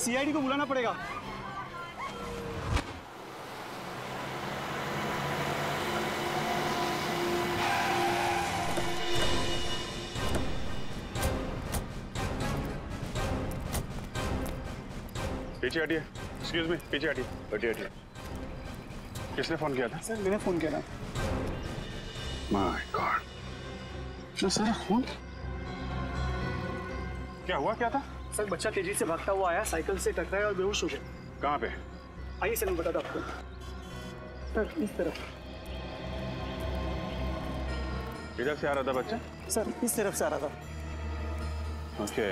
CID को बुलाना पड़ेगा। पीछे हटिए। एक्सक्यूज मी, पीछे हटिए। हटिए हटिए। किसने फोन किया था? सर मैंने फोन किया था। माय गॉड, इतना सारा खून। क्या हुआ, क्या था? सर बच्चा तेजी से भागता हुआ आया, साइकिल से टकराया और बेहोश हो गया। कहाँ पे? आइए सर मैं बताता आपको। सर इस तरफ। किधर से आ रहा था बच्चा? सर इस तरफ से आ रहा था। ओके।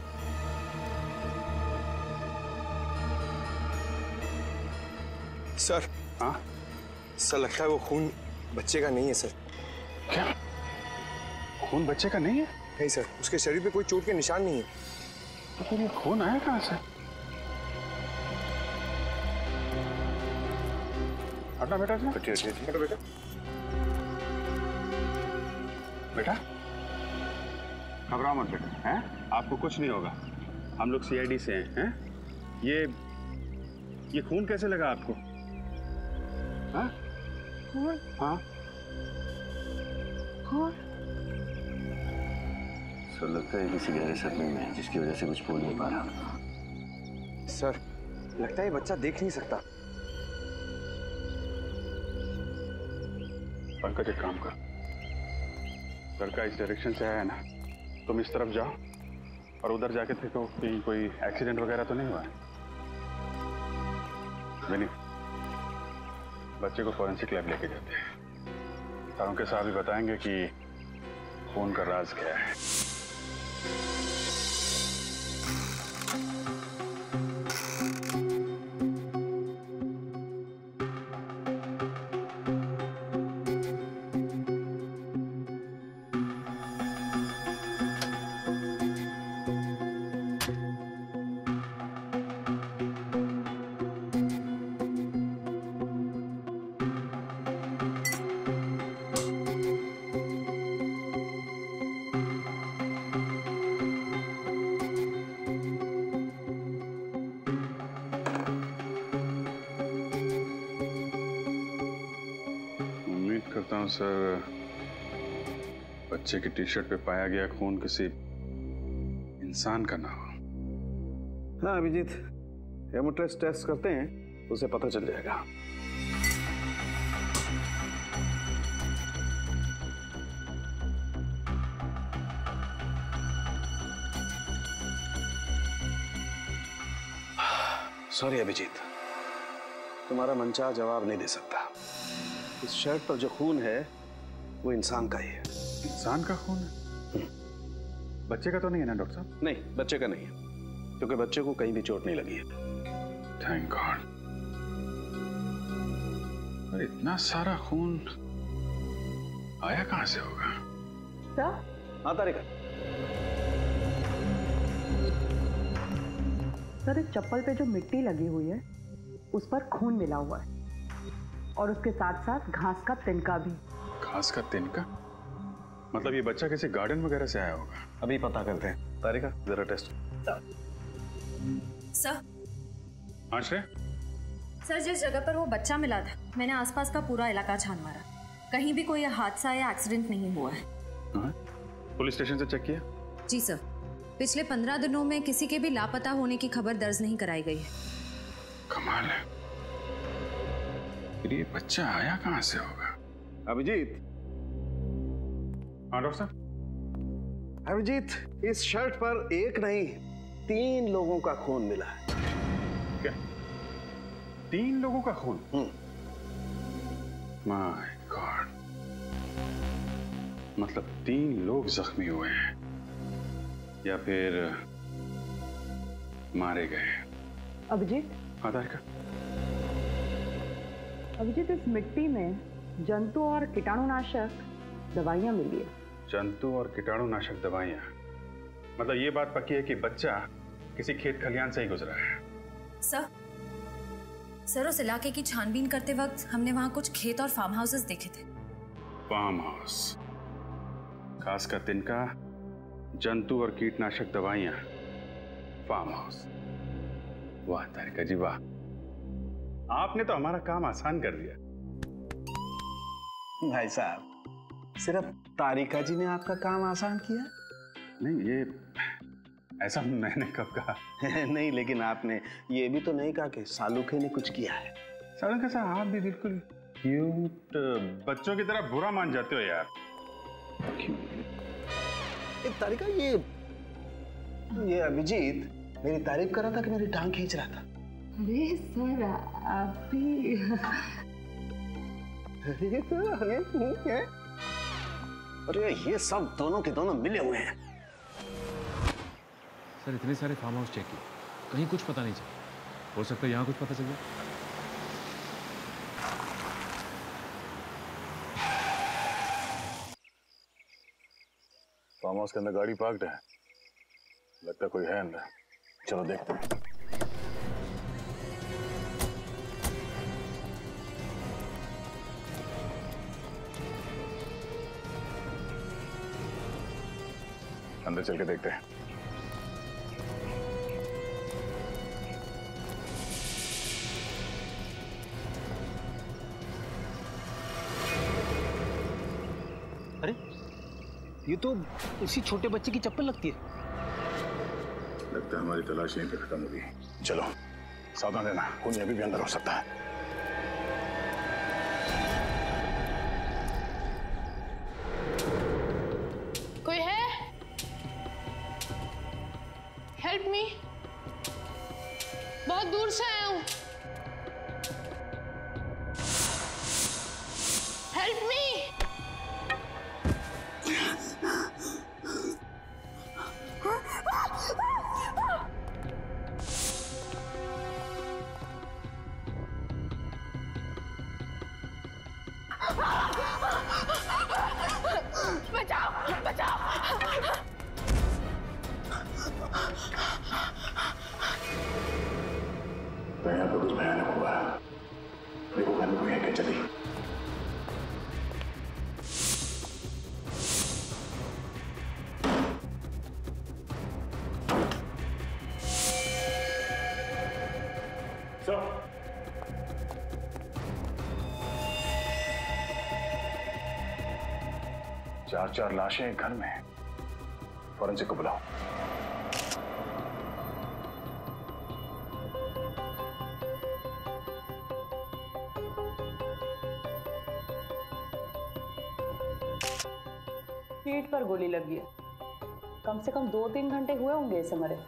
सर। हाँ सर लगता है वो खून बच्चे का नहीं है सर। क्या? खून बच्चे का नहीं है? नहीं सर, उसके शरीर पे कोई चोट के निशान नहीं है। तो फिर ये खून आया कहाँ से? हटना बेटा, हटना बेटा। बेटा घबराओ मत बेटा, हैं? आपको कुछ नहीं होगा, हम लोग सीआईडी से हैं। ये खून कैसे लगा आपको? हाँ? हाँ? सर लगता है किसी गहरे सपने में जिसकी वजह से कुछ बोल नहीं पा रहा। सर लगता है ये बच्चा देख नहीं सकता। पंकज एक काम कर, लड़का इस डायरेक्शन से आया है ना, तुम इस तरफ जाओ और उधर जाके देखो कि कोई एक्सीडेंट वगैरह तो नहीं हुआ है। विनी, बच्चे को फॉरेंसिक लैब लेके जाते हैं। सर उनके साथ भी बताएंगे कि खून का राज क्या है। करता हूँ सर, बच्चे की टी शर्ट पे पाया गया खून किसी इंसान का ना हो। हाँ अभिजीत, हेमोटेस्ट टेस्ट करते हैं, उसे पता चल जाएगा। सॉरी अभिजीत, तुम्हारा मनचाहा जवाब नहीं दे सकता। इस शर्ट पर जो खून है वो इंसान का ही है। इंसान का खून है? बच्चे का तो नहीं है ना डॉक्टर साहब? नहीं, बच्चे का नहीं है, क्योंकि बच्चे को कहीं भी चोट नहीं लगी है। Thank God. पर इतना सारा खून आया कहां से होगा? सर? हाँ तारिका। सर इस चप्पल पे जो मिट्टी लगी हुई है उस पर खून मिला हुआ है और उसके साथ साथ घास का तिनका भी। घास का तिनका? मतलब ये बच्चा किसी गार्डन वगैरह से आया होगा। अभी पता करते हैं। तारिका जरा टेस्ट। सर। हाँ श्रेय? सर जिस जगह पर वो बच्चा मिला था मैंने आसपास का पूरा इलाका छान मारा, कहीं भी कोई हादसा या एक्सीडेंट नहीं हुआ है। हाँ? पुलिस स्टेशन से चेक किया? जी सर, पिछले 15 दिनों में किसी के भी लापता होने की खबर दर्ज नहीं कराई गई है। कमाल है, फिर ये बच्चा आया कहां से होगा? अभिजीत। हाँ डॉक्टर साहब? अभिजीत, इस शर्ट पर एक नहीं 3 लोगों का खून मिला है। क्या 3 लोगों का खून? माय गॉड, मतलब 3 लोग जख्मी हुए हैं या फिर मारे गए। अभिजीत? हाँ तारिका? अभिजीत इस मिट्टी में जंतु और कीटाणुनाशक दवाइयां मिली है। जंतु और कीटाणुनाशक दवाइयां? मतलब ये बात पक्की है कि बच्चा किसी खेत खलियान से ही गुजरा है। सर उस इलाके की छानबीन करते वक्त हमने वहां कुछ खेत और फार्म हाउसेस देखे थे। फार्म हाउस, घास का तिनका, जंतु और कीटनाशक दवाइयां, फार्म हाउस। वाह तारिका जी वाह, आपने तो हमारा काम आसान कर दिया। भाई साहब, सिर्फ तारिका जी ने आपका काम आसान किया? नहीं, ये ऐसा मैंने कब कहा? नहीं, लेकिन आपने ये भी तो नहीं कहा कि सालूखे ने कुछ किया है। सालूखे साहब, आप भी बिल्कुल क्यूट बच्चों की तरह बुरा मान जाते हो यार। एक तारिका, ये अभिजीत मेरी तारीफ कर रहा था कि मेरी टांग खींच रहा था। अरे सर, आप भी अरे ये सब दोनों के दोनों मिले हुए हैं। सर इतने सारे फार्म हाउस चेक किए, कहीं कुछ पता नहीं चला। हो सकता है यहाँ कुछ पता चल जाए। फार्म हाउस के अंदर गाड़ी पार्क्ड है, लगता है कोई है अंदर। चलो देखते हैं। अंदर चल के देखते हैं। अरे ये तो उसी छोटे बच्चे की चप्पल लगती है। लगता है हमारी तलाश यहीं पे खत्म होगी। चलो सावधान रहना, कोई अभी भी अंदर हो सकता है। कोई है? हेल्प मी, बहुत दूर से आया हूं। Help me. बचाओ बचाओ। तो यहाँ पे कुछ भयानक हुआ। देखो घर में कोई है क्या? चली चार लाशें एक घर में। फॉरेंसिक को बुलाओ। पीठ पर गोली लगी है। कम से कम 2-3 घंटे हुए होंगे इसे मरे।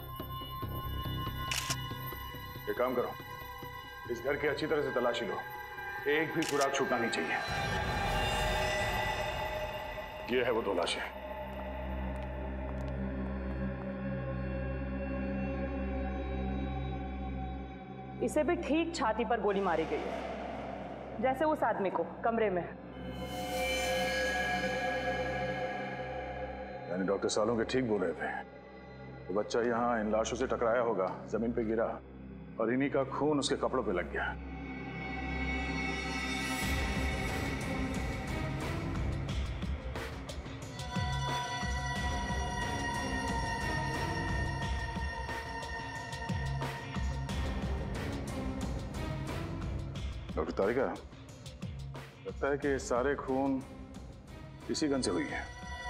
ये काम करो, इस घर की अच्छी तरह से तलाशी लो, एक भी सुराग छूटना नहीं चाहिए। ये है वो 2 लाशें। इसे भी ठीक छाती पर गोली मारी गई है, जैसे उस आदमी को कमरे में। यानी डॉक्टर सालों के ठीक बोल रहे थे। तो बच्चा यहाँ इन लाशों से टकराया होगा, जमीन पे गिरा और इन्हीं का खून उसके कपड़ों पे लग गया। डॉक्टर तारिका, लगता है कि सारे खून इसी गन से हुई है।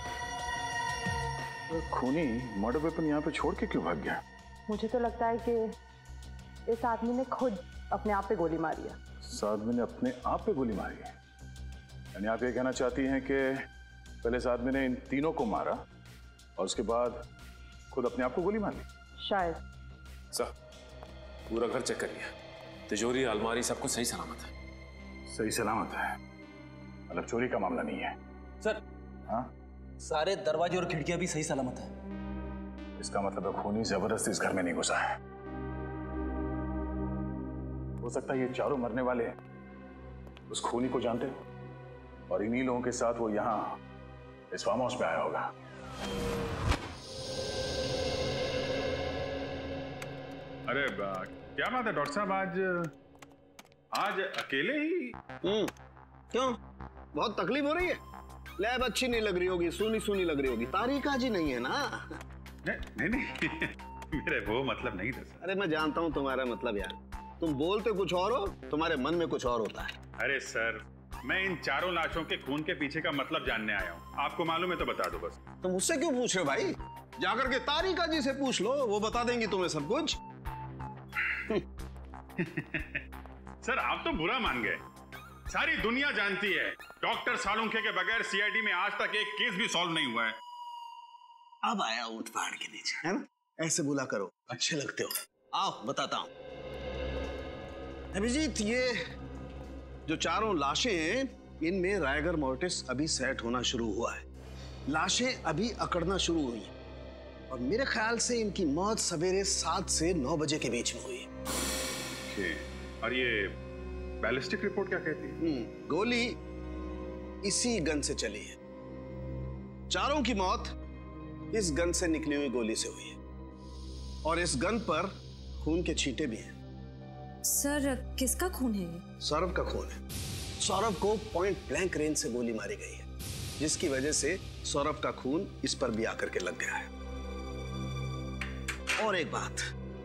तो खूनी मर्डर वेपन यहाँ पे छोड़ के क्यों भाग गया? मुझे तो लगता है कि इस आदमी ने खुद अपने आप पे गोली मारी है। इस आदमी ने अपने आप पे गोली मारी है? यानी आप ये कहना चाहती हैं कि पहले इस आदमी ने इन तीनों को मारा और उसके बाद खुद अपने आप को गोली मार ली? शायद। सर पूरा घर चेक कर लिया, तिजोरी अलमारी सब कुछ सही सलामत है। सही सलामत है? मतलब चोरी का मामला नहीं है? सर हाँ, सारे दरवाजे और खिड़कियां भी सही सलामत है। इसका मतलब है खूनी जबरदस्ती इस घर में नहीं घुसा है। हो सकता है ये चारों मरने वाले उस खूनी को जानते हो और इन्हीं लोगों के साथ वो यहाँ इस फार्म हाउस पे आया होगा। अरे क्या बात है डॉक्टर साहब, आज अकेले ही? क्यों, बहुत तकलीफ हो रही है? लैब अच्छी नहीं लग रही होगी, सुनी सुनी लग रही होगी। तारिका जी नहीं है ना? नहीं, मेरे वो मतलब नहीं था सर। अरे मैं जानता हूँ तुम्हारा मतलब यार, तुम बोलते कुछ और हो, तुम्हारे मन में कुछ और होता है। अरे सर, मैं इन चारों लाशों के खून के पीछे का मतलब जानने आया हूँ। आपको मालूम है तो बता दो बस। तुम मुझसे क्यों पूछ रहे हो भाई? जाकर के तारिका जी से पूछ लो, वो बता देंगी तुम्हें सब कुछ। सर आप तो बुरा मान गए। सारी दुनिया जानती है डॉक्टर सालुंखे के बगैर सीआईडी में आज तक एक केस भी सॉल्व नहीं हुआ है। अब आया ऊंट पहाड़ के नीचे, है ना? ऐसे बुला करो, अच्छे लगते हो। आओ बताता हूं। अभिजीत, ये जो चारों लाशें हैं, इनमें रायगर मोर्टिस अभी सेट होना शुरू हुआ है। लाशें अभी अकड़ना शुरू हुई हैं और मेरे ख्याल से इनकी मौत सवेरे 7 से 9 बजे के बीच में हुई है। और ये बैलिस्टिक रिपोर्ट क्या कहती है? गोली इसी गन से चली है। चारों की मौत इस गन से निकली हुई गोली से हुई है और इस गन पर खून के छींटे भी हैं। सर किसका खून है ये? सौरभ का खून है। सौरभ को पॉइंट ब्लैंक रेंज से गोली मारी गई है, जिसकी वजह से सौरभ का खून इस पर भी आकर के लग गया है। और एक बात,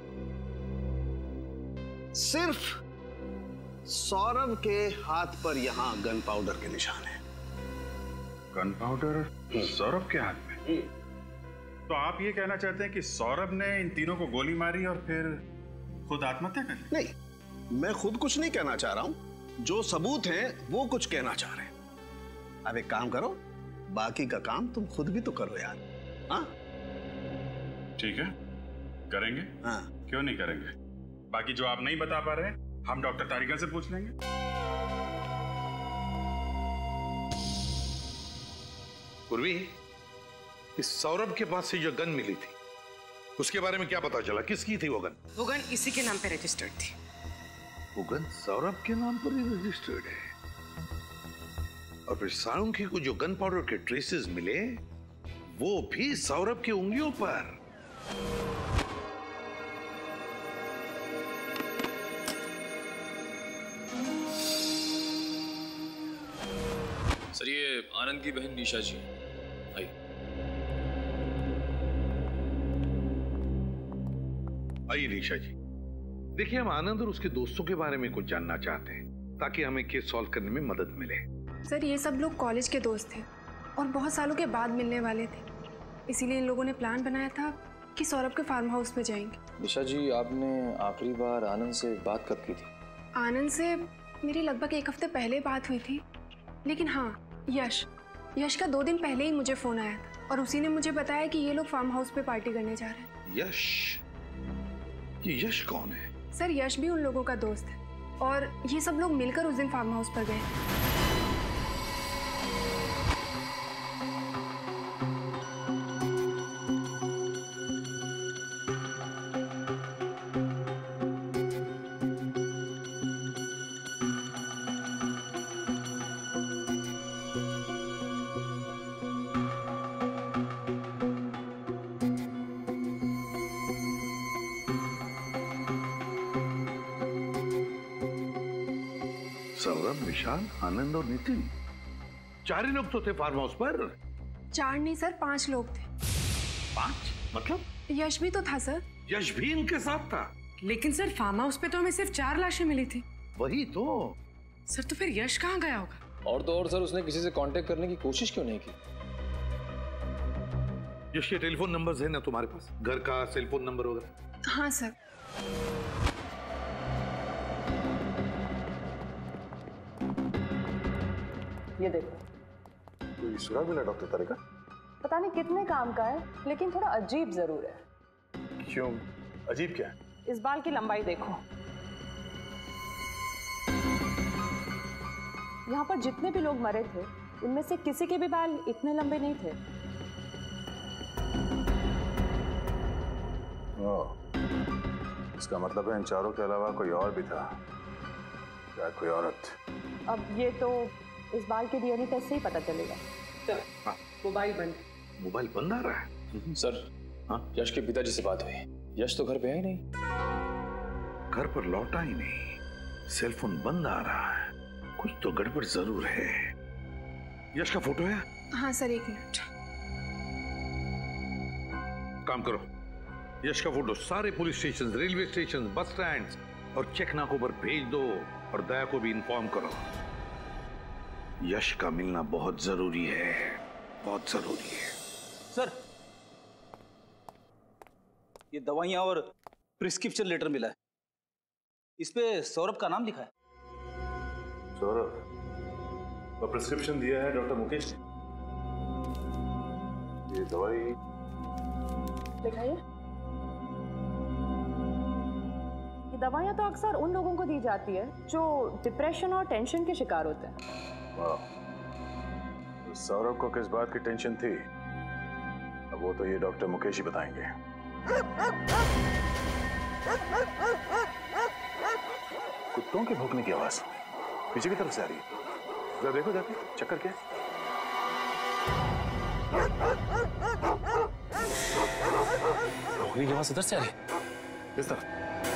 सिर्फ सौरभ के हाथ पर यहां गन पाउडर के निशान है। गन पाउडर सौरभ के हाथ में? तो आप ये कहना चाहते हैं कि सौरभ ने इन तीनों को गोली मारी और फिर खुद आत्महत्या कर ली? नहीं, मैं खुद कुछ नहीं कहना चाह रहा हूं। जो सबूत हैं वो कुछ कहना चाह रहे हैं। अब एक काम करो, बाकी का काम तुम खुद भी तो करो यार। हाँ ठीक है, करेंगे। हाँ क्यों नहीं करेंगे? बाकी जो आप नहीं बता पा रहे हम डॉक्टर तारिका से पूछ लेंगे। पूर्वी, इस सौरभ के पास से जो गन मिली थी उसके बारे में क्या पता चला? किसकी थी वो गन? वो गन इसी के नाम पे रजिस्टर्ड थी। वो गन सौरभ के नाम पर ही रजिस्टर्ड है। और फिर सालुंखे को जो गन पाउडर के ट्रेसेस मिले वो भी सौरभ की उंगलियों पर। सर ये आनंद की बहन निशा जी है। आइए निशा जी, देखिए हम आनंद और उसके दोस्तों के बारे में कुछ जानना चाहते हैं ताकि हमें केस सॉल्व करने में मदद मिले। सर ये सब लोग कॉलेज के दोस्त थे और बहुत सालों के बाद मिलने वाले थे, इसीलिए इन लोगों ने प्लान बनाया था कि सौरभ के फार्म हाउस पे जाएंगे। निशा जी, आपने आखिरी बार आनंद से बात कब की थी? आनंद से मेरी लगभग 1 हफ्ते पहले बात हुई थी, लेकिन हाँ यश का 2 दिन पहले ही मुझे फोन आया था और उसी ने मुझे बताया कि ये लोग फार्म हाउस पे पार्टी करने जा रहे हैं। यश? ये यश कौन है? सर यश भी उन लोगों का दोस्त है और ये सब लोग मिलकर उस दिन फार्म हाउस पर गए। सौरभ, विशाल, आनंद और नितिन, 4 ही लोग तो थे फार्म हाउस पर। 4 नहीं सर, 5 लोग थे। 5? मतलब? यश भी तो था सर। यश भी इनके साथ था? लेकिन सर फार्म हाउस पे तो हमें सिर्फ 4 लाशें मिली थी। वही तो। सर तो फिर यश कहाँ गया होगा? और तो और सर उसने किसी से कांटेक्ट करने की कोशिश क्यों नहीं की? यश के टेलीफोन नंबर्स है ना तुम्हारे पास? घर का सेलफोन नंबर वगैरह? हाँ सर। ये देखो, कोई सुराग मिला डॉक्टर तारिका? पता नहीं कितने काम का है, लेकिन थोड़ा अजीब जरूर है। क्यों? अजीब क्या है? इस बाल की लंबाई देखो। यहाँ पर जितने भी लोग मरे थे उनमें से किसी के भी बाल इतने लंबे नहीं थे। इसका मतलब है इन चारों के अलावा कोई और भी था, या कोई औरत। अब ये तो इस बाल के डीएनए टेस्ट से ही पता चलेगा। हाँ। मोबाइल बंद। मोबाइल बंद आ रहा है? सर हाँ, यश के पिताजी से बात हुई। यश तो घर पे है ही नहीं। घर पर लौटा ही नहीं, सेलफोन बंद आ रहा है। कुछ तो गड़बड़ जरूर है। यश का फोटो है? हाँ सर, 1 मिनट। काम करो, यश का फोटो सारे police station, railway station, bus stand और चेक नाकों पर भेज दो और दया को भी इन्फॉर्म करो। यश का मिलना बहुत जरूरी है, बहुत जरूरी है। सर, ये दवाइयां और प्रिस्क्रिप्शन लेटर मिला है, इस पे सौरभ का नाम लिखा है। सौरभ, और प्रिस्क्रिप्शन दिया है डॉक्टर मुकेश ने। ये दवाई दिखाइए। ये दवाइयां तो अक्सर उन लोगों को दी जाती है जो डिप्रेशन और टेंशन के शिकार होते हैं। वाह, तो सौरभ को किस बात की टेंशन थी, अब वो तो ये डॉक्टर मुकेश ही बताएंगे। कुत्तों के भौंकने की आवाज पीछे की तरफ से आ रही है, जरा देखो जाके, चक्कर क्या है? भौंकने की आवाज इधर से आ रही है, किस तरफ?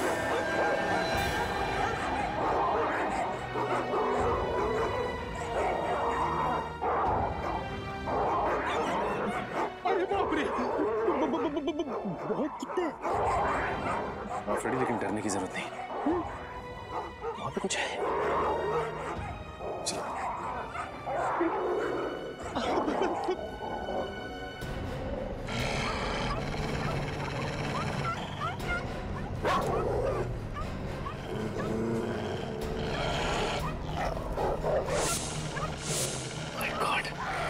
अरे बाप रे, बहुत कुत्ते। हाँ फ्रेडी, लेकिन डरने की जरूरत नहीं, वहां पे कुछ है। चलो। My God.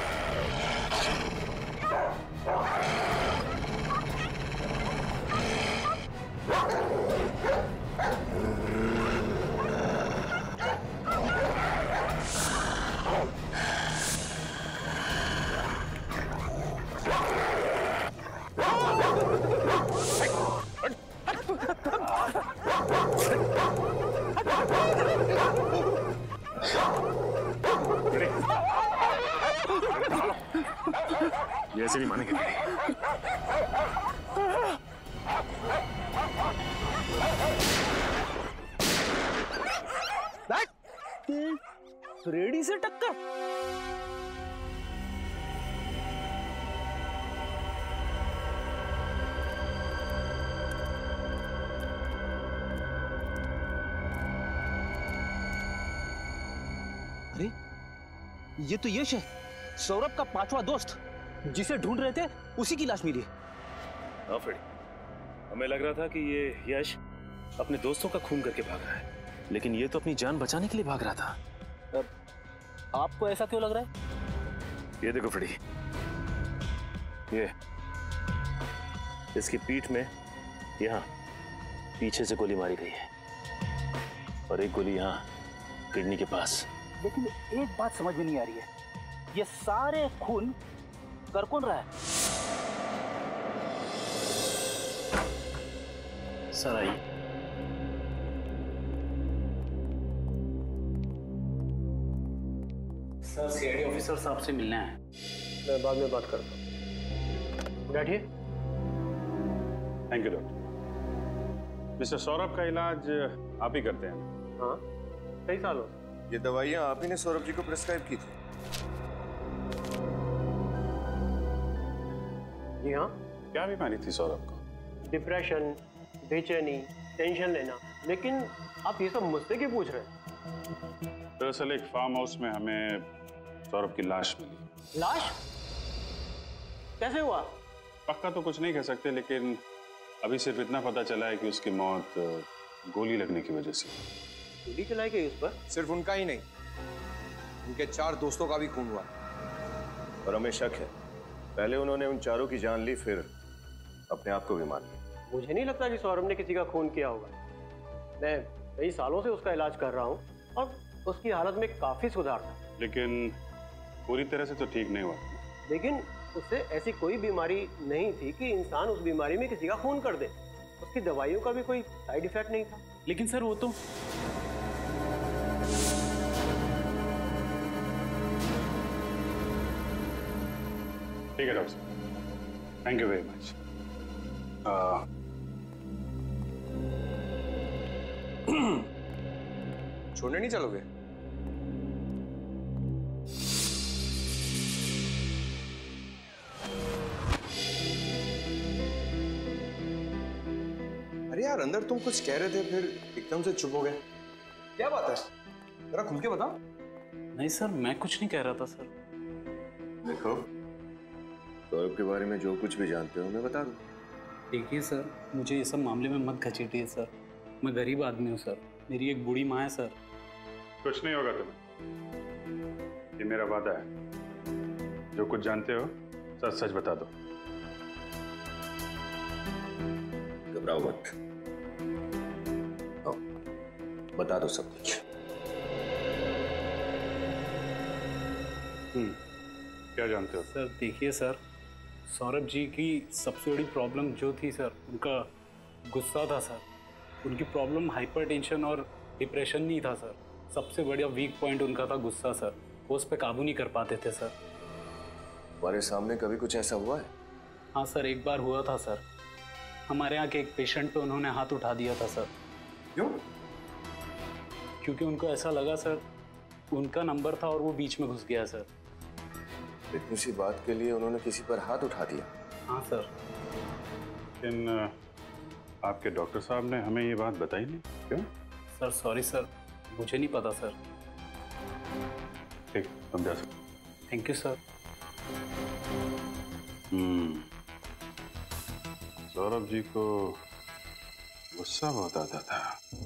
ये ऐसे नहीं मानेंगे। फ्रेडी से टक्कर? अरे ये तो यश है, सौरभ का 5वां दोस्त, जिसे ढूंढ रहे थे उसी की लाश मिली। हाँ फ्रेडी, हमें लग रहा था कि ये यश अपने दोस्तों का खून करके भाग रहा है, लेकिन ये तो अपनी जान बचाने के लिए भाग रहा था। आपको ऐसा क्यों लग रहा है? ये देखो फ्रेडी, ये इसकी पीठ में यहाँ पीछे से गोली मारी गई है और एक गोली यहाँ किडनी के पास। लेकिन एक बात समझ में नहीं आ रही है, ये सारे खून कर कौन रहा है? Sir I. Sir CID officer साहब से मिलना है। मैं बाद में बात करता हूँ, बैठिए। Thank you doctor. Mister Saurabh का इलाज आप ही करते हैं? हाँ, कई सालों। ये दवाइयाँ आप ही ने सौरभ जी को प्रिस्क्राइब की थी? जी हाँ। क्या बीमारी थी सौरभ को? डिप्रेशन, बेचैनी, टेंशन लेना। लेकिन आप ये सब मुझसे क्यों पूछ रहे हैं? दरअसल एक फार्म हाउस में हमें सौरभ की लाश मिली। लाश? कैसे हुआ? पक्का तो कुछ नहीं कह सकते, लेकिन अभी सिर्फ इतना पता चला है कि उसकी मौत गोली लगने की वजह से। गोली चलाई गई उस पर? सिर्फ उनका ही नहीं, उनके 4 दोस्तों का भी खून हुआ और हमें शक है पहले उन्होंने उन चारों की जान ली, फिर अपने आप को भी मार लिया। मुझे नहीं लगता कि सौरभ ने किसी का खून किया होगा। मैं कई सालों से उसका इलाज कर रहा हूँ और उसकी हालत में काफी सुधार था। लेकिन पूरी तरह से तो ठीक नहीं हुआ। लेकिन उससे ऐसी कोई बीमारी नहीं थी कि इंसान उस बीमारी में किसी का खून कर दे। उसकी दवाइयों का भी कोई साइड इफेक्ट नहीं था। लेकिन सर वो तो ठीक है डॉक्टर साहब, थैंक यू वेरी मच। छोड़ने नहीं चलोगे? यार, अंदर तुम कुछ कह रहे थे फिर एकदम से चुप हो गए, क्या बात है? जरा खुल के बताओ। नहीं सर, मैं कुछ नहीं कह रहा था सर। देखो, सौरभ के बारे में जो कुछ भी जानते हो मैं बता दूं। देखिए सर, मुझे ये सब मामले में मत घसीटिए सर। मैं गरीब आदमी हूँ सर, मेरी एक बूढ़ी माँ है सर। कुछ नहीं होगा तुम्हें, ये मेरा वादा है। जो कुछ जानते हो सच सच बता दो। घबराओ मत, आओ, बता दो सब कुछ। क्या जानते हो? सर देखिए सर, सौरभ जी की सबसे बड़ी प्रॉब्लम जो थी सर, उनका गुस्सा था सर। उनकी प्रॉब्लम हाइपरटेंशन और डिप्रेशन नहीं था सर, सबसे बड़ा वीक पॉइंट उनका था गुस्सा सर। वो उस पर काबू नहीं कर पाते थे सर। तुम्हारे सामने कभी कुछ ऐसा हुआ है? हाँ सर, एक बार हुआ था सर। हमारे यहाँ के एक पेशेंट पे उन्होंने हाथ उठा दिया था सर। क्यों? क्योंकि उनको ऐसा लगा सर उनका नंबर था और वो बीच में घुस गया सर। इतनी सी बात के लिए उन्होंने किसी पर हाथ उठा दिया? हाँ सर। लेकिन आपके डॉक्टर साहब ने हमें ये बात बताई नहीं, क्यों? सर सॉरी सर, मुझे नहीं पता सर। ठीक, तुम जा सकते। Thank you sir. Saurabh ji को गुस्सा बहुत आता था।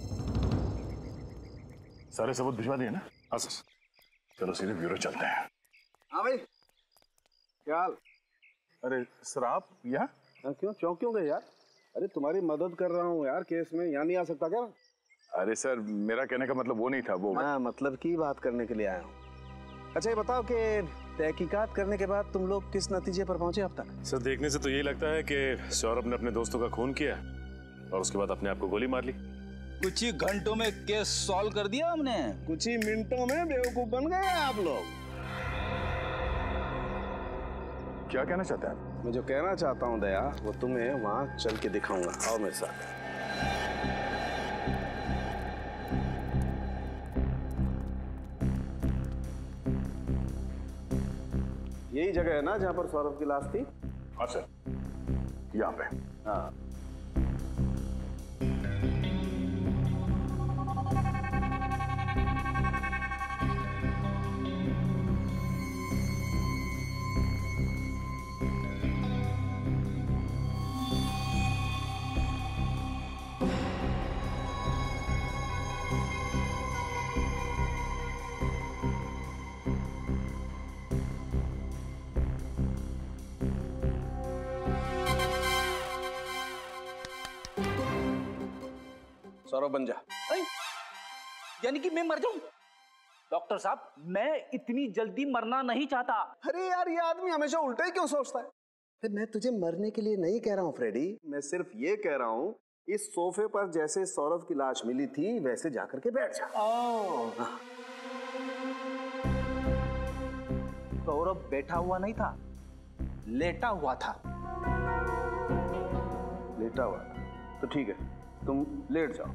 सारे सबूत भिजवा दिए ना? हाँ सर। चलो सीधे ब्यूरो चलते हैं। हाँ भाई, क्या हाल? अरे सर, आप यहाँ? क्यों चौंक क्यों गए यार? अरे तुम्हारी मदद कर रहा हूँ यार केस में, यहाँ नहीं आ सकता क्या? अरे सर, मेरा कहने का मतलब वो नहीं था। वो मैं मतलब की बात करने के लिए आया हूँ। अच्छा ये बताओ कि तहकीकात करने के बाद तुम लोग किस नतीजे पर पहुंचे अब तक? सर देखने से तो यही लगता है कि सौरभ ने अपने दोस्तों का खून किया और उसके बाद अपने आप को गोली मार ली। कुछ ही घंटों में केस सॉल्व कर दिया हमने। कुछ ही मिनटों में बेवकूफ बन गए आप लोग। क्या कहना चाहते हैं? मैं जो कहना चाहता हूँ दया, वो तुम्हें वहां चल के दिखाऊंगा। आओ मेरे साथ। यही जगह है ना जहाँ पर सौरभ की लाश थी? हाँ सर, यहाँ पे। हाँ। सौरभ बन जा। यानी कि मैं मर जाऊं? डॉक्टर साहब, मैं इतनी जल्दी मरना नहीं चाहता। अरे यार, ये आदमी हमेशा उल्टा ही क्यों सोचता है? फिर मैं तुझे मरने के लिए नहीं कह रहा हूँ फ्रेडी, मैं सिर्फ ये कह रहा हूँ इस सोफे पर जैसे सौरभ की लाश मिली थी वैसे जाकर के बैठ जा। हाँ। सौरभ बैठा हुआ नहीं था, लेटा हुआ था। लेटा हुआ था तो ठीक है, तुम लेट जाओ।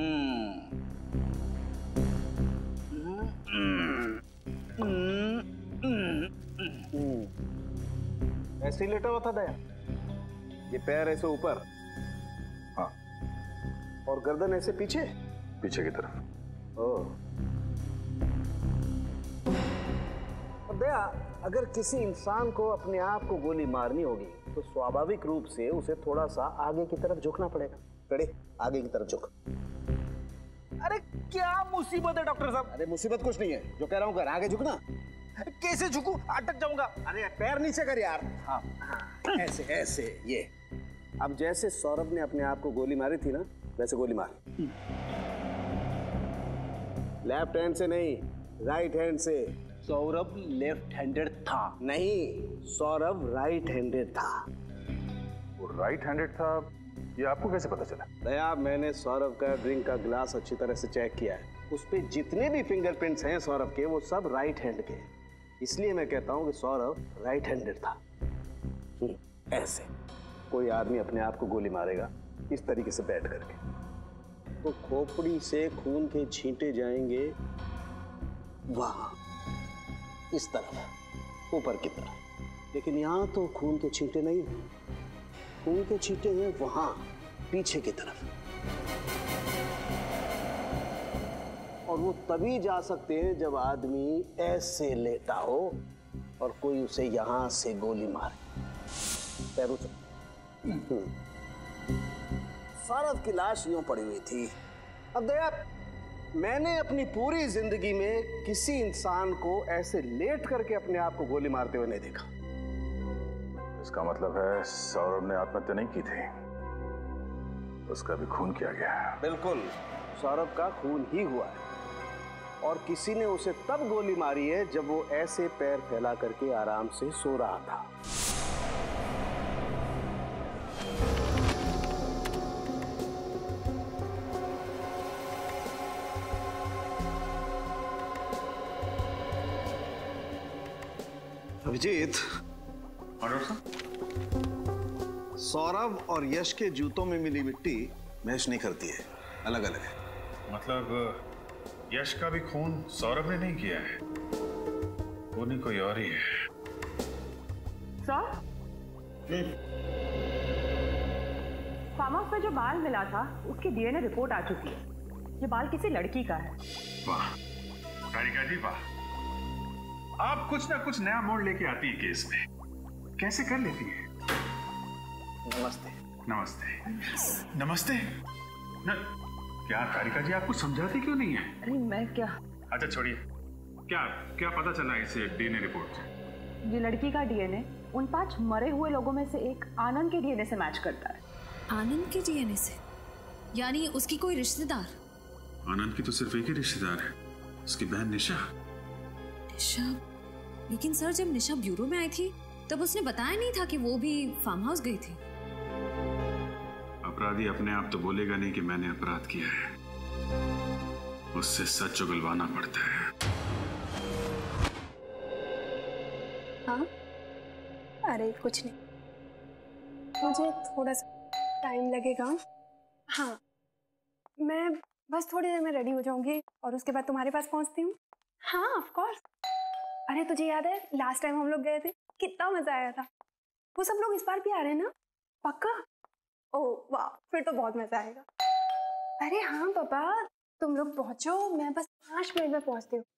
ऐसे ही लेटा हुआ था दया? ये पैर ऐसे ऊपर? हाँ। और गर्दन ऐसे पीछे? पीछे की तरफ। ओह। और दया, अगर किसी इंसान को अपने आप को गोली मारनी होगी तो स्वाभाविक रूप से उसे थोड़ा सा आगे की तरफ झुकना पड़ेगा। खड़े, आगे की तरफ झुक। अरे क्या मुसीबत है डॉक्टर साहब? अरे मुसीबत कुछ नहीं है, जो कह रहा हूँ कर, आगे झुकना। कैसे झुकूं? अटक जाऊंगा। अरे पैर नीचे कर यार। हाँ। ऐसे ऐसे, ये। अब जैसे सौरभ ने अपने आप को गोली मारी थी ना, वैसे गोली मार। लेफ्ट हैंड से नहीं, राइट हैंड से। सौरभ लेफ्ट हैंडेड था। नहीं, सौरभ राइट हैंडेड था। वो राइट हैंडेड था, ये आपको कैसे पता चला? दया, मैंने सौरभ का ड्रिंक का ग्लास अच्छी तरह से चेक किया है। उस पे जितने भी फिंगरप्रिंट्स हैं सौरभ के, वो सब राइट हैंड के हैं। इसलिए मैं कहता हूँ कि सौरभ राइट हैंडेड था। ऐसे कोई आदमी अपने आप को गोली मारेगा इस तरीके से बैठ करके, तो खोपड़ी से खून के छींटे जाएंगे वहां, इस तरफ, ऊपर की तरफ। लेकिन यहाँ तो खून के छींटे नहीं हैं, खून के छींटे हैं वहां, पीछे की तरफ। और वो तभी जा सकते हैं जब आदमी ऐसे लेटा हो और कोई उसे यहां से गोली मारे। पैरों से सौरभ की लाश यूं पड़ी हुई थी। अब दया, मैंने अपनी पूरी जिंदगी में किसी इंसान को ऐसे लेट करके अपने आप को गोली मारते हुए नहीं देखा। इसका मतलब है सौरभ ने आत्महत्या नहीं की थी, उसका भी खून किया गया है। बिल्कुल, सौरभ का खून ही हुआ है और किसी ने उसे तब गोली मारी है जब वो ऐसे पैर फैला करके आराम से सो रहा था। अभिजीत, सौरभ और यश के जूतों में मिली मिट्टी मैच नहीं करती है, अलग अलग है। मतलब यश का भी खून सौरभ ने नहीं किया है, वो नहीं कोई और ही है। सर, फार्म हाउस में जो बाल मिला था उसकी डीएनए रिपोर्ट आ चुकी है। ये बाल किसी लड़की का है। वाह कारिका जी वाह, आप कुछ ना कुछ नया मोड़ लेके आती है केस में, कैसे कर लेती है? नमस्ते। नमस्ते नमस्ते क्या कारिका जी, आप कुछ समझाती क्यों नहीं है? अरे मैं क्या। अच्छा छोड़िए, क्या क्या पता चला इस डीएनए रिपोर्ट से? ये लड़की का डीएनए उन 5 मरे हुए लोगों में से एक आनंद के डीएनए से मैच करता है। आनंद के डीएनए से? यानी उसकी कोई रिश्तेदार? आनंद की तो सिर्फ एक ही रिश्तेदार है, उसकी बहन निशा। निशा? लेकिन सर जब निशा ब्यूरो में आई थी तब उसने बताया नहीं था कि वो भी फार्म हाउस गई थी। अपराधी अपने आप तो बोलेगा नहीं कि मैंने अपराध किया है, उससे सच उगलवाना पड़ता है। हाँ? अरे कुछ नहीं, मुझे थोड़ा सा टाइम लगेगा। हाँ, मैं बस थोड़ी देर में रेडी हो जाऊंगी और उसके बाद तुम्हारे पास पहुंचती हूँ। हाँ ऑफ कोर्स। अरे तुझे याद है लास्ट टाइम हम लोग गए थे, कितना मजा आया था। वो सब लोग इस बार भी आ रहे हैं ना? पक्का? ओह वाह, फिर तो बहुत मजा आएगा। अरे हाँ पापा, तुम लोग पहुंचो, मैं बस 5 मिनट में पहुंचती हूँ।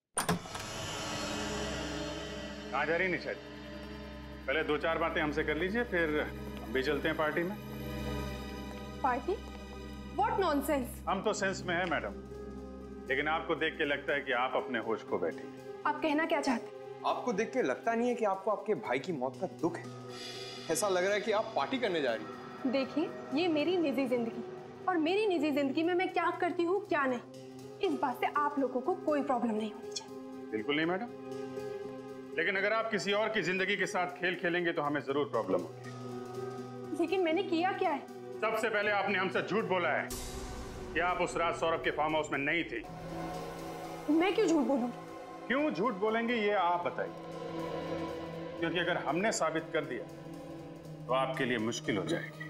कहाँ जा रही निशा जी? पहले 2-4 बातें हमसे कर लीजिए, फिर हम भी चलते हैं पार्टी में। पार्टी? What nonsense. हम तो सेंस में है मैडम, लेकिन आपको देख के लगता है कि आप अपने होश खो बैठी हैं। आप कहना क्या चाहते हैं? आपको देख के लगता नहीं है कि आपको आपके भाई की मौत का दुख है? ऐसा लग रहा है कि आप पार्टी करने जा रही हैं। देखिए, ये मेरी निजी जिंदगी और मेरी निजी जिंदगी में मैं क्या करती हूँ क्या नहीं, इस बात से आप लोगों को कोई प्रॉब्लम नहीं होनी चाहिए। बिल्कुल नहीं मैडम, लेकिन अगर आप किसी और की जिंदगी के साथ खेल खेलेंगे तो हमें जरूर प्रॉब्लम होगी। लेकिन मैंने किया क्या है? सबसे पहले आपने हमसे झूठ बोला है कि आप उस रात सौरभ के फार्म हाउस में नहीं थी। मैं क्यों झूठ बोलूंगी? क्यों झूठ बोलेंगे ये आप बताइए, क्योंकि अगर हमने साबित कर दिया तो आपके लिए मुश्किल हो जाएगी।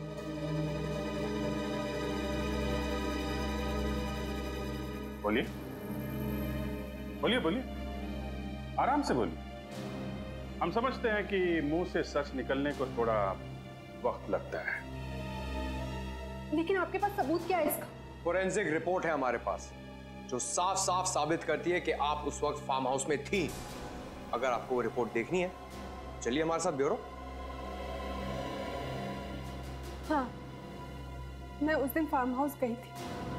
बोलिए बोलिए बोलिए, आराम से बोलिए। हम समझते हैं कि मुंह से सच निकलने को थोड़ा वक्त लगता है। लेकिन आपके पास सबूत क्या है इसका? फोरेंसिक रिपोर्ट है हमारे पास जो साफ साफ साबित करती है कि आप उस वक्त फार्म हाउस में थी। अगर आपको वो रिपोर्ट देखनी है, चलिए हमारे साथ ब्यूरो। हाँ, मैं उस दिन फार्म हाउस गई थी,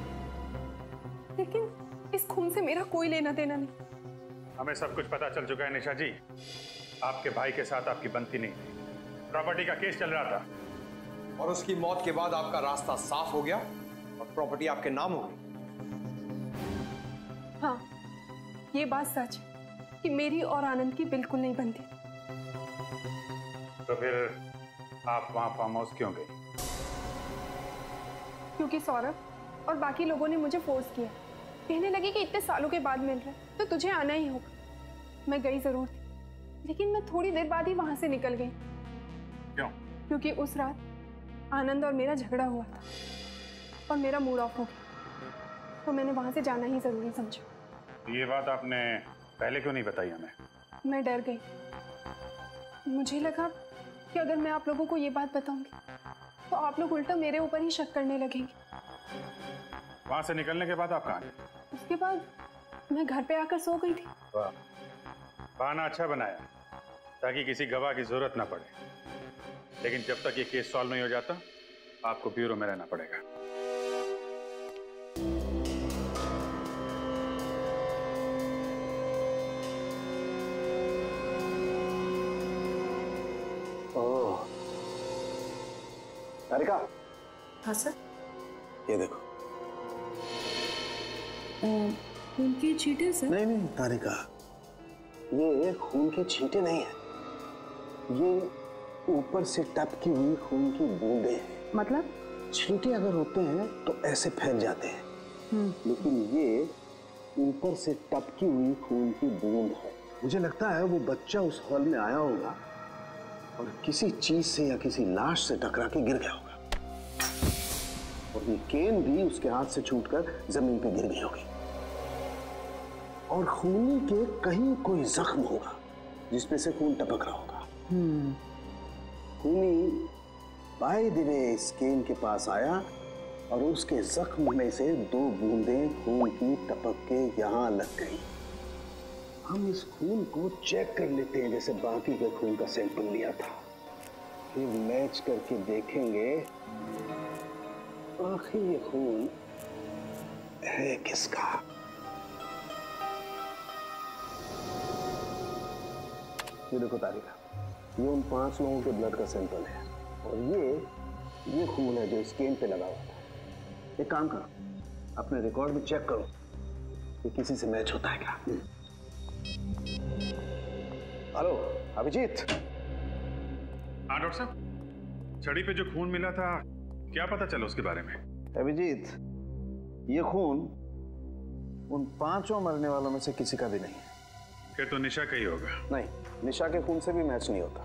लेकिन इस खून से मेरा कोई लेना देना नहीं। हमें सब कुछ पता चल चुका है निशा जी, आपके भाई के साथ आपकी बनती नहीं थी, प्रॉपर्टी का केस चल रहा था और उसकी मौत के बाद आपका रास्ता साफ हो गया और प्रॉपर्टी आपके नाम हो गई। हाँ, ये बात सच है कि मेरी और आनंद की बिल्कुल नहीं बनती। तो फिर आप वहां फार्म हाउस क्यों गई? क्योंकि सौरभ और बाकी लोगों ने मुझे फोर्स किया, कहने लगे कि इतने सालों के बाद मिल रहा है तो तुझे आना ही होगा। मैं गई जरूर थी, लेकिन मैं थोड़ी देर बाद ही वहां से निकल गई। क्यों? क्योंकि उस रात आनंद और मेरा झगड़ा हुआ था और मेरा मूड ऑफ हो गया, तो मैंने वहां से जाना ही जरूरी समझा। ये बात आपने पहले क्यों नहीं बताई हमें? मैं डर गई। मुझे लगा कि अगर मैं आप लोगों को ये बात बताऊंगी तो आप लोग उल्टा मेरे ऊपर ही शक करने लगेंगे। वहां से निकलने के बाद आप कहाँ गए? उसके बाद मैं घर पे आकर सो गई थी। वाह, बहाना अच्छा बनाया ताकि किसी गवाह की जरूरत ना पड़े। लेकिन जब तक ये केस सॉल्व नहीं हो जाता आपको ब्यूरो में रहना पड़ेगा। ओह, तारिका। हाँ सर। ये देखो। खून की छींटे सर? नहीं नहीं तारिका, ये खून के छींटे नहीं है, ये ऊपर से टपकी हुई खून की बूंदें हैं। मतलब? छींटे अगर होते हैं तो ऐसे फैल जाते हैं, लेकिन ये ऊपर से टपकी हुई खून की बूंद है। मुझे लगता है वो बच्चा उस हॉल में आया होगा और किसी चीज से या किसी लाश से टकरा के गिर गया होगा, और ये केन भी उसके हाथ से छूटकर जमीन पे गिर गई होगी, और खूनी के कहीं कोई जख्म होगा जिसमें से खून टपक रहा होगा। खूनी बाय द वे इस केन के पास आया और उसके जख्म में से 2 बूंदें खून की टपक के यहाँ लग गई। हम इस खून को चेक कर लेते हैं जैसे बाकी के खून का सैंपल लिया था, फिर मैच करके देखेंगे आखिर ये खून है किसका। ये देखो तारिका, ये उन 5 लोगों के ब्लड का सैंपल है, और ये खून है जो इस केन पे लगा हुआ था। एक काम करो, अपने रिकॉर्ड में चेक करो कि किसी से मैच होता है क्या। हेलो अभिजीत। हाँ डॉक्टर साहब, छड़ी पे जो खून मिला था क्या पता चला उसके बारे में? अभिजीत, ये खून उन 5 मरने वालों में से किसी का भी नहीं है। फिर तो निशा का ही होगा। नहीं, निशा के खून से भी मैच नहीं होता।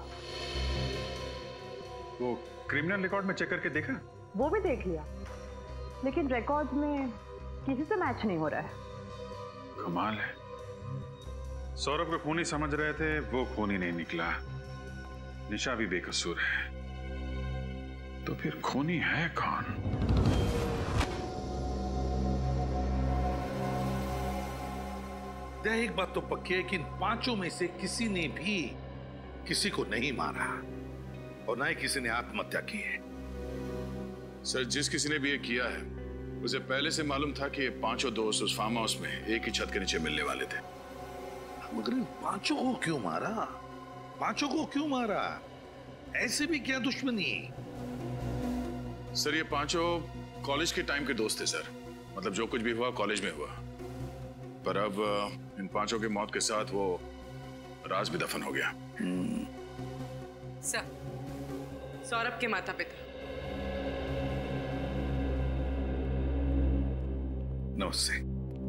वो क्रिमिनल रिकॉर्ड में चेक करके देखा? वो भी देख लिया, लेकिन रिकॉर्ड में किसी से मैच नहीं हो रहा है। कमाल है, सौरभ को खूनी समझ रहे थे, वो खून ही नहीं निकला। निशा भी बेकसूर है, तो फिर खूनी है कौन? एक बात तो पक्की है कि इन 5 में से किसी ने भी किसी को नहीं मारा और ना ही किसी ने आत्महत्या की है। सर, जिस किसी ने भी ये किया है उसे पहले से मालूम था कि ये 5 दोस्त उस फार्म हाउस में एक ही छत के नीचे मिलने वाले थे। मगर इन 5 को क्यों मारा? 5 को क्यों मारा? ऐसे भी क्या दुश्मनी? सर, ये 5 कॉलेज के टाइम के दोस्त थे सर। मतलब जो कुछ भी हुआ कॉलेज में हुआ, पर अब इन 5 की मौत के साथ वो राज भी दफन हो गया। सर, सौरभ के माता पिता। नमस्ते।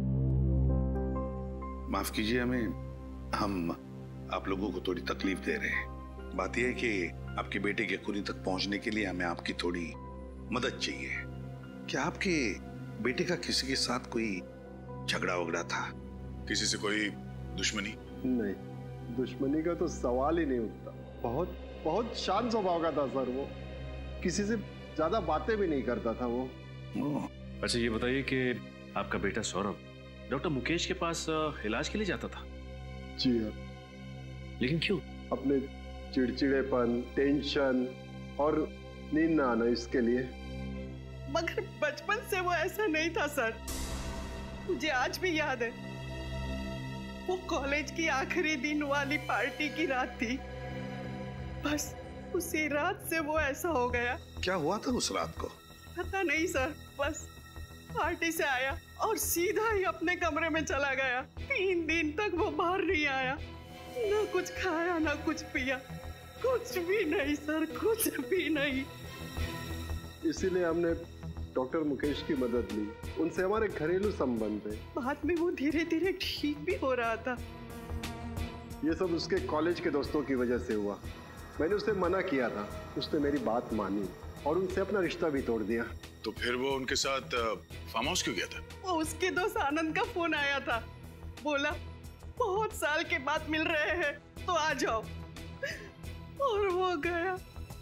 माफ कीजिए, हम आप लोगों को थोड़ी तकलीफ दे रहे हैं। बात यह है कि आपके बेटे के खूनी तक पहुंचने के लिए हमें आपकी थोड़ी मदद चाहिए। क्या आपके बेटे का किसी के साथ कोई झगड़ा वगड़ा था? किसी से कोई दुश्मनी? नहीं, दुश्मनी का तो सवाल ही नहीं उठता। बहुत शांत स्वभाव का था सर वो, किसी से ज्यादा बातें भी नहीं करता था वो। अच्छा ये बताइए कि आपका बेटा सौरभ डॉक्टर मुकेश के पास इलाज के लिए जाता था? जी हाँ। लेकिन क्यों? अपने चिड़चिड़ेपन, टेंशन और नींद ना आना, इसके लिए। मगर बचपन से वो ऐसा नहीं था सर। मुझे आज भी याद है, वो कॉलेज की आखिरी दिन वाली पार्टी की रात थी। बस उसी रात से वो ऐसा हो गया। क्या हुआ था उस रात को? पता नहीं सर, बस पार्टी से आया और सीधा ही अपने कमरे में चला गया। 3 दिन तक वो बाहर नहीं आया, ना कुछ खाया ना कुछ पिया, कुछ भी नहीं सर, कुछ भी नहीं। इसीलिए हमने डॉक्टर मुकेश की मदद ली। उनसे हमारे घरेलू संबंध थे। बाद में वो धीरे धीरे ठीक भी हो रहा था। ये सब उसके कॉलेज के दोस्तों की वजह से हुआ। मैंने उसे मना किया था, उसने मेरी बात मानी और उनसे अपना रिश्ता भी तोड़ दिया। तो फिर वो उनके साथ फार्म हाउस क्यों गया था? वो उसके दोस्त आनंद का फोन आया था, बोला बहुत साल के बाद मिल रहे हैं तो आ जाओ, और वो गया।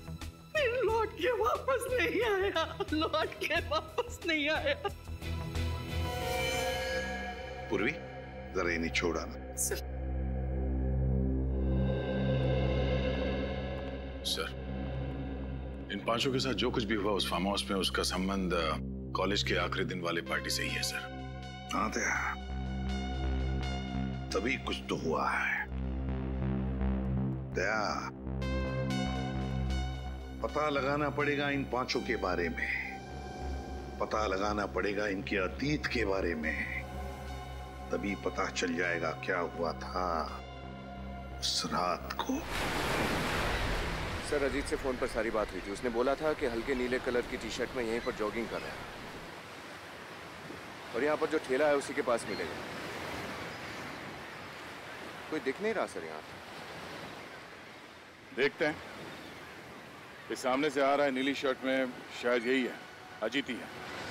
फिर लौट के वापस नहीं आया, लौट के वापस नहीं आया। पूर्वी, जरा इन्हें छोड़ा ना। सर, इन पांचों के साथ जो कुछ भी हुआ उस फार्म हाउस में, उसका संबंध कॉलेज के आखिरी दिन वाले पार्टी से ही है सर। हाँ दया, तभी कुछ तो हुआ है। दया, पता लगाना पड़ेगा इन पांचों के बारे में, पता लगाना पड़ेगा इनके अतीत के बारे में, तभी पता चल जाएगा क्या हुआ था उस रात को। सर, अजीत से फोन पर सारी बात हुई थी। उसने बोला था कि हल्के नीले कलर की टी शर्ट में यहीं पर जॉगिंग कर रहा है और यहाँ पर जो ठेला है उसी के पास मिलेगा। कोई दिख नहीं रहा सर यहाँ। देखते हैं। ये सामने से आ रहा है नीली शर्ट में, शायद यही है, अजीत ही है।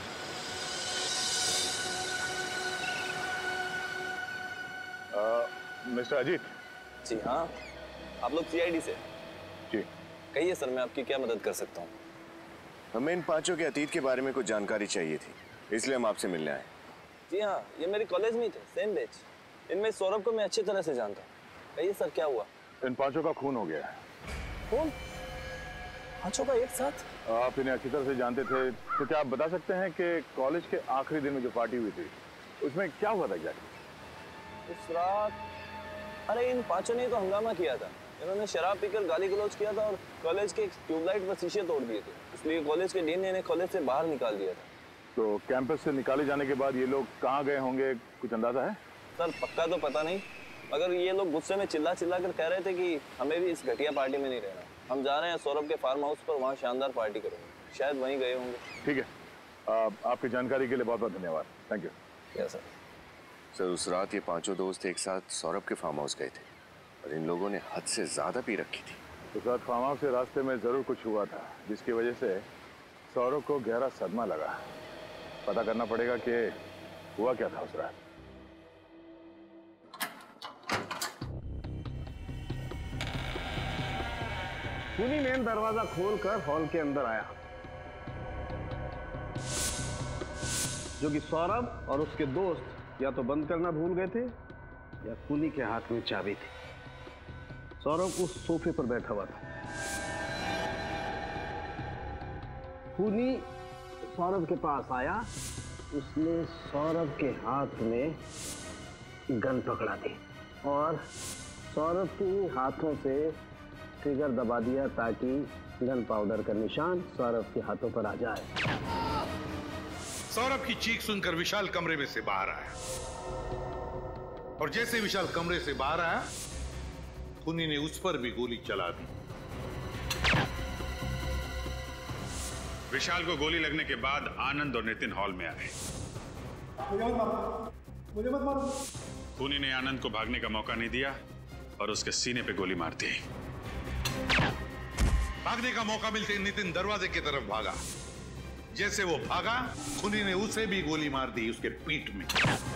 मिस्टर अजीत। जी हाँ, आप लोग सीआईडी से? जी। कहिए सर, मैं आपकी क्या मदद कर सकता हूँ? हमें इन पांचों के अतीत के बारे में कुछ जानकारी चाहिए थी, इसलिए हम आपसे मिलने आए। जी हाँ, ये मेरे कॉलेज में ही थे, सेम बैच। इनमें सौरभ को मैं अच्छी तरह से जानता हूँ। कहिए सर, क्या हुआ? इन पांचों का खून हो गया है। खून? पांचों का एक साथ? आप इन्हें अच्छी तरह से जानते थे, तो क्या आप बता सकते हैं कि कॉलेज के आखिरी दिन में जो पार्टी हुई थी उसमें क्या हुआ था एग्जैक्टली? उस रात, अरे इन पांचों ने तो हंगामा किया था। इन्होंने शराब पीकर गाली गलौज किया था और कॉलेज के ट्यूबलाइट पर शीशे तोड़ दिए थे, इसलिए कॉलेज के डीन ने इन्हें कॉलेज से बाहर निकाल दिया था। तो कैंपस से निकाले जाने के बाद ये लोग कहाँ गए होंगे, कुछ अंदाजा है? सर पक्का तो पता नहीं, मगर ये लोग गुस्से में चिल्ला चिल्ला कर कह रहे थे कि हमें भी इस घटिया पार्टी में नहीं रहना, हम जा रहे हैं सौरभ के फार्म हाउस पर, वहाँ शानदार पार्टी करेंगे। शायद वहीं गए होंगे। ठीक है, आपकी जानकारी के लिए बहुत बहुत धन्यवाद। Thank you. Yes sir. Sir, उस रात ये पांचों दोस्त एक साथ सौरभ के फार्म हाउस गए थे और इन लोगों ने हद से ज्यादा पी रखी थी। उस रात फार्म हाउस से रास्ते में जरूर कुछ हुआ था जिसकी वजह से सौरभ को गहरा सदमा लगा। पता करना पड़ेगा कि हुआ क्या था उस रात। खूनी मेन दरवाजा खोलकर हॉल के अंदर आया, जो कि सौरभ और उसके दोस्त या तो बंद करना भूल गए थे या खूनी के हाथ में चाबी थी। सौरभ उस सोफे पर बैठा हुआ था। खूनी सौरभ के पास आया, उसने सौरभ के हाथ में गन पकड़ा दी और सौरभ के हाथों से ट्रिगर दबा दिया ताकि गन पाउडर का निशान सौरभ के हाथों पर आ जाए। सौरभ की चीख सुनकर विशाल कमरे में से बाहर आया और जैसे विशाल कमरे से बाहर आया, खूनी ने उस पर भी गोली चला दी। विशाल को गोली लगने के बाद आनंद और नितिन हॉल में आए। मुझे मत मारो। खूनी ने आनंद को भागने का मौका नहीं दिया और उसके सीने पे गोली मार दी। भागने का मौका मिलते नितिन दरवाजे की तरफ भागा। जैसे वो भागा, खूनी ने उसे भी गोली मार दी उसके पीठ में।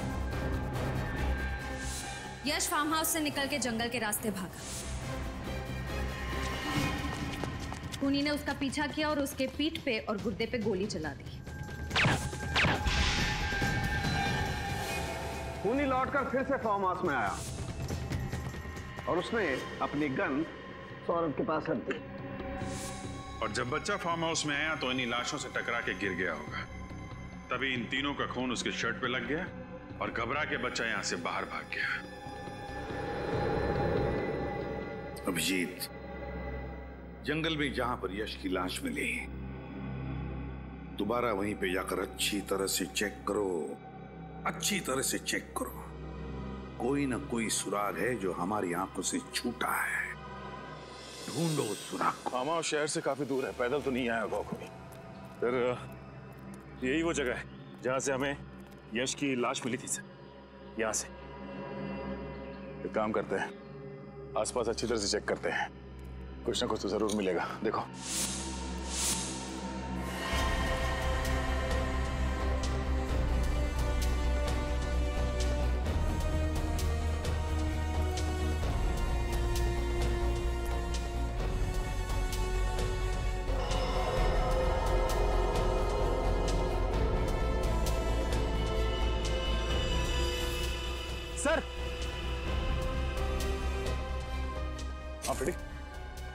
यश फार्म हाउस से निकल के जंगल के रास्ते भागा। खूनी ने उसका पीछा किया और उसके पीठ पे और गुर्दे पे गोली चला दी। खूनी लौटकर फिर से फार्म हाउस में आया और उसने अपनी गन सौरभ के पास रख दी। और जब बच्चा फार्म हाउस में आया तो इन्हीं लाशों से टकरा के गिर गया होगा। तभी इन तीनों का खून उसके शर्ट पे लग गया और घबरा के बच्चा यहां से बाहर भाग गया। अभिजीत, जंगल में जहां पर यश की लाश मिली, दोबारा वहीं पे जाकर अच्छी तरह से चेक करो, अच्छी तरह से चेक करो। कोई ना कोई सुराग है जो हमारी आंखों से छूटा है। ढूंढो उस सुराग को। फार्म शहर से काफी दूर है, पैदल तो नहीं आया होगा कोई। सर, यही वो जगह है जहां से हमें यश की लाश मिली थी सर। यहाँ से एक काम करते हैं, आसपास अच्छी तरह से चेक करते हैं, कुछ ना कुछ तो जरूर मिलेगा। देखो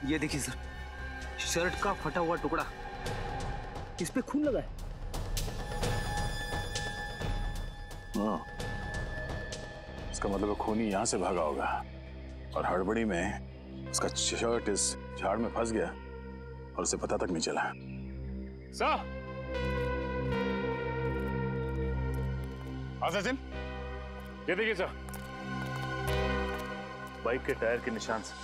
ये देखिए सर, शर्ट का फटा हुआ टुकड़ा, इस पे खून लगा है। हाँ, इसका मतलब है खूनी यहाँ से भागा होगा और हड़बड़ी में उसका शर्ट इस झाड़ में फंस गया और उसे पता तक नहीं चला। सर, सचिन, ये देखिए सर, बाइक के टायर के निशान से।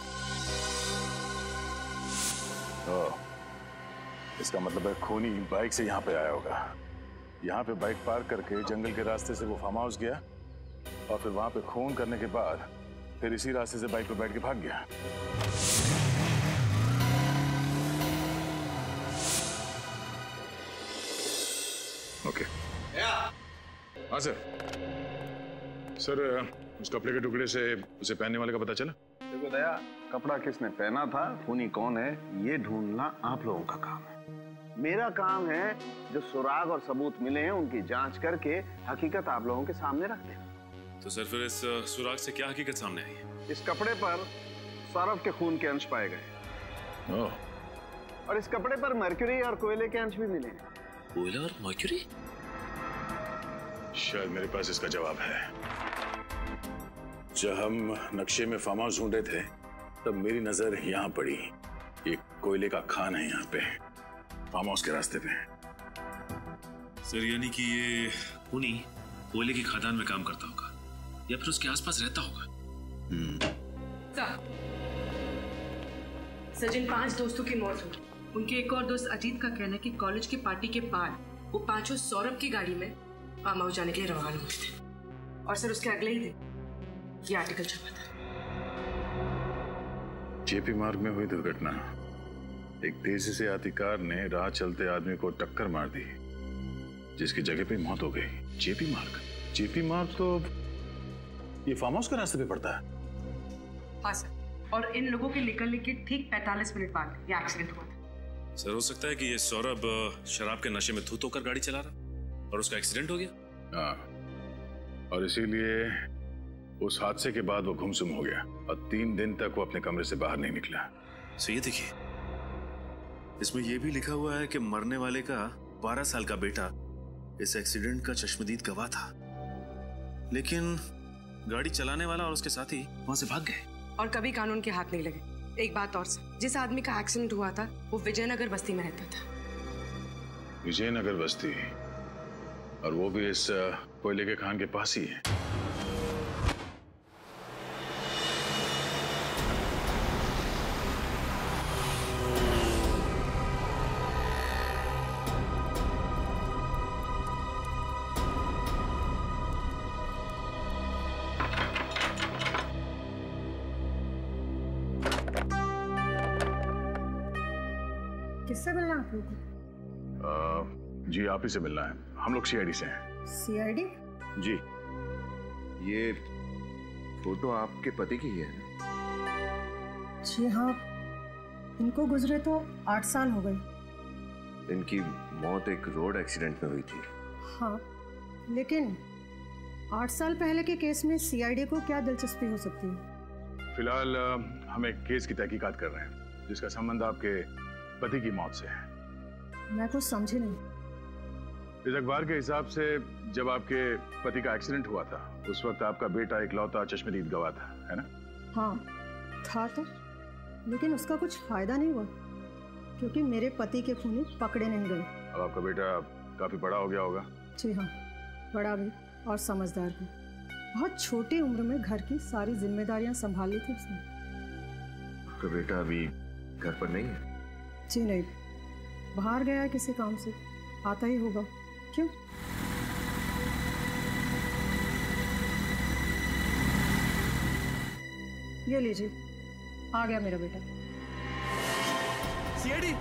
इसका मतलब है खूनी बाइक से यहाँ पे आया होगा। यहाँ पे बाइक पार्क करके जंगल के रास्ते से वो फार्म हाउस गया और फिर वहां पे खून करने के बाद फिर इसी रास्ते से बाइक पे बैठ के भाग गया। ओके। हाँ सर। सर, उस कपड़े के टुकड़े से उसे पहनने वाले का पता चला? देखो दया, कपड़ा किसने पहना था, खूनी कौन है, ये ढूंढना आप लोगों का काम है। मेरा काम है जो सुराग और सबूत मिले हैं उनकी जांच करके हकीकत आप लोगों के सामने रख देना। तो सर फिर इस सुराग से क्या हकीकत सामने आई है? इस कपड़े पर सौरभ के खून के अंश पाए गए और इस कपड़े पर मर्क्यूरी और कोयले के अंश भी मिले हैं। कोयला और मर्क्यूरी? शायद मेरे पास इसका जवाब है। जब हम नक्शे में फार्म हाउस ढूंढ रहे थे तब मेरी नजर यहाँ पड़ी। एक कोयले का खान है यहाँ पे, फार्म हाउस के रास्ते पे। सर यानी कि ये खूनी कोयले की खदान में काम करता होगा या फिर उसके आसपास रहता होगा। सचिन, 5 दोस्तों की मौत हुई। उनके एक और दोस्त अजीत का कहना है कि कॉलेज की पार्टी के बाद वो पांचों सौरभ की गाड़ी में फार्म हाउस जाने के लिए रवाना हुए थे और सर उसके अगले ही दिन ये आर्टिकल छपा था। जेपी मार्ग में हुई दुर्घटना। एक तेजी से आती कार ने राह चलते आदमी को टक्कर मार दी जिसकी जगह पे मौत हो गई। जेपी मार्ग तो ये फार्म हाउस के रास्ते पे पड़ता है। हाँ सर, और इन लोगों के निकलने के ठीक 45 मिनट बाद ये एक्सीडेंट हुआ था। सर हो सकता है कि ये सौरभ शराब के नशे में धुत होकर गाड़ी चला रहा और उसका एक्सीडेंट हो गया। हाँ, और इसीलिए उस हादसे के बाद वो गुमसुम हो गया और 3 दिन तक वो अपने कमरे से बाहर नहीं निकला। सो ये देखिए, इसमें यह भी लिखा हुआ है कि मरने वाले का 12 साल का बेटा इस एक्सीडेंट का चश्मदीद गवाह था, लेकिन गाड़ी चलाने वाला और उसके साथी वहां से भाग गए और कभी कानून के हाथ नहीं लगे। एक बात और सर, जिस आदमी का एक्सीडेंट हुआ था वो विजयनगर बस्ती में रहता था। विजयनगर बस्ती, और वो भी इस कोयले के खान के पास ही है। किससे मिलना आप लोगों को? जी आप ही से मिलना है। हम लोग सीआईडी से हैं। सीआईडी? जी। ये फोटो आपके पति की है? जी हाँ, इनको गुजरे तो 8 साल हो गए। इनकी मौत एक रोड एक्सीडेंट में हुई थी। हाँ, लेकिन 8 साल पहले के केस में सीआईडी को क्या दिलचस्पी हो सकती है? फिलहाल हम एक केस की तहकीकात कर रहे हैं जिसका संबंध आपके पति की मौत से है। मैं कुछ समझी नहीं। इस अखबार के हिसाब से जब आपके पति का एक्सीडेंट हुआ था उस वक्त आपका बेटा इकलौता चश्मदीद गवाह था, है ना? हाँ था तो, लेकिन उसका कुछ फायदा नहीं हुआ क्योंकि मेरे पति के खूनी पकड़े नहीं गए। अब आपका बेटा काफी बड़ा हो गया होगा। जी हाँ, बड़ा भी और समझदार भी। बहुत छोटी उम्र में घर की सारी जिम्मेदारियां संभाल ली थी उसने। आपका बेटा अभी घर पर नहीं है? जी नहीं, बाहर गया है किसी काम से, आता ही होगा। क्यों? ये लीजिए, आ गया मेरा बेटा। सीआईडी।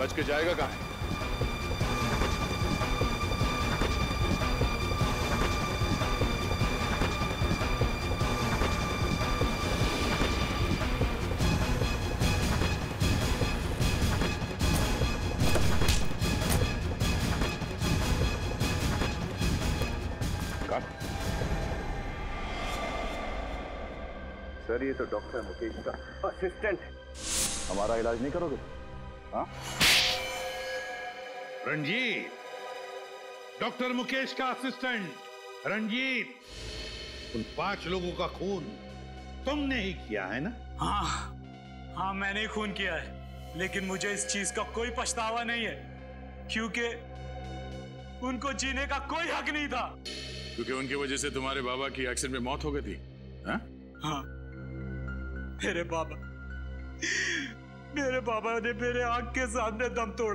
बच के जाएगा कहाँ? सर ये तो डॉक्टर मुकेश का असिस्टेंट है। हमारा इलाज नहीं करोगे? हाँ? रंजीत, डॉक्टर मुकेश का असिस्टेंट रंजीत, उन 5 लोगों का खून तुमने ही किया है ना? हाँ मैंने ही खून किया है, लेकिन मुझे इस चीज का कोई पछतावा नहीं है, क्योंकि उनको जीने का कोई हक नहीं था। क्योंकि उनकी वजह से तुम्हारे बाबा की एक्सीडेंट में मौत हो गई थी। हाँ, मेरे बाबा ने मेरे आंख के सामने दम तोड़ा।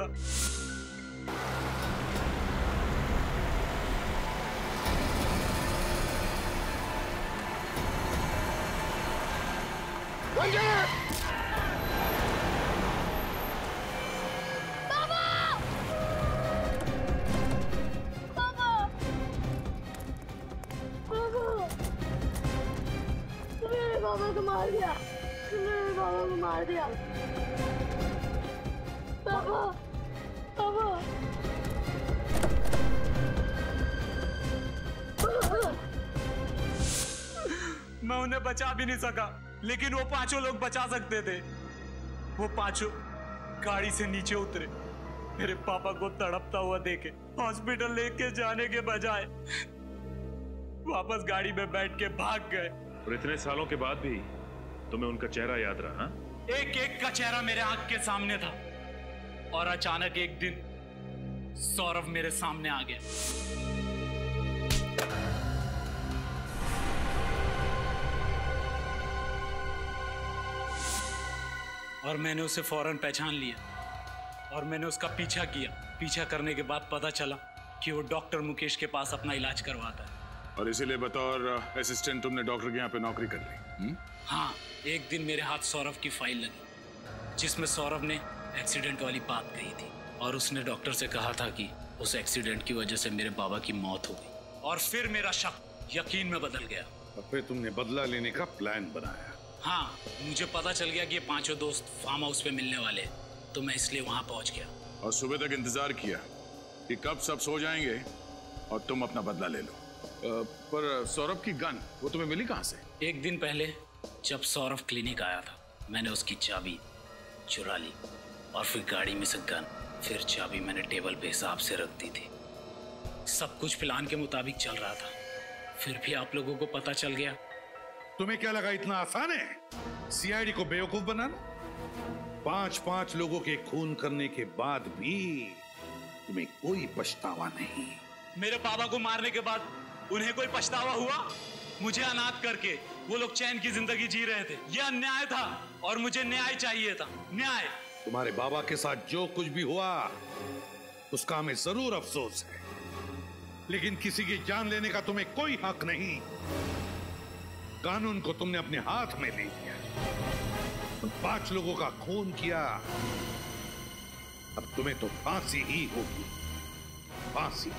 बाबा को मार दिया, मेरे बाबा को मार दिया। बाबा, बाबा। मैं उन्हें बचा भी नहीं सका, लेकिन वो 5 लोग बचा सकते थे। वो 5 गाड़ी से नीचे उतरे, मेरे पापा को तड़पता हुआ देखे हॉस्पिटल लेके जाने के बजाय वापस गाड़ी में बैठ के भाग गए। और इतने सालों के बाद भी तुम्हें उनका चेहरा याद रहा? एक एक का चेहरा मेरे आंख के सामने था, और अचानक एक दिन सौरभ मेरे सामने आ गया। और मैंने उसे फौरन पहचान लिया और मैंने उसका पीछा किया। पीछा करने के बाद पता चला कि वो डॉक्टर मुकेश के पास अपना इलाज करवाता है। और इसीलिए बतौर असिस्टेंट तुमने डॉक्टर के यहाँ पे नौकरी कर ली? हाँ, एक दिन मेरे हाथ सौरभ की फाइल लगी, जिसमें सौरभ ने एक्सीडेंट वाली बात कही थी, और उसने डॉक्टर से कहा था कि उस एक्सीडेंट की वजह से मेरे बाबा की मौत हो गई। और फिर मेरा शक यकीन में बदल गया। और फिर तुमने बदला लेने का प्लान बनाया? हाँ, मुझे पता चल गया कि ये 5 दोस्त फार्म हाउस पे मिलने वाले हैं, तो मैं इसलिए वहां पहुंच गया। और सुबह तक इंतजार किया कि कब सब सो जाएंगे और तुम अपना बदला ले लो। पर सौरभ की गन वो तुम्हें मिली कहां से? एक दिन पहले जब सौरभ क्लिनिक आया था, मैंने उसकी चाबी चुरा ली और फिर गाड़ी में से गन, फिर चाबी मैंने टेबल पे हिसाब से रख दी थी। सब कुछ प्लान के मुताबिक चल रहा था, फिर भी आप लोगों को पता चल गया। तुम्हें क्या लगा इतना आसान है सीआईडी को बेवकूफ बनाना? 5 लोगों के खून करने के बाद भी तुम्हें कोई पछतावा नहीं? मेरे पापा को मारने के बाद उन्हें कोई पछतावा हुआ? मुझे अनाथ करके वो लोग चैन की जिंदगी जी रहे थे। यह अन्याय था और मुझे न्याय चाहिए था। न्याय। तुम्हारे बाबा के साथ जो कुछ भी हुआ उसका हमें जरूर अफसोस है, लेकिन किसी की जान लेने का तुम्हें कोई हक नहीं। कानून को तुमने अपने हाथ में ले लिया, तुम 5 लोगों का खून किया, अब तुम्हें तो फांसी ही होगी, फांसी।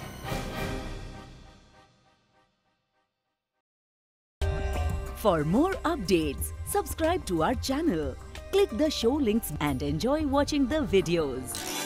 For more updates, subscribe to our channel, click the show links and enjoy watching the videos.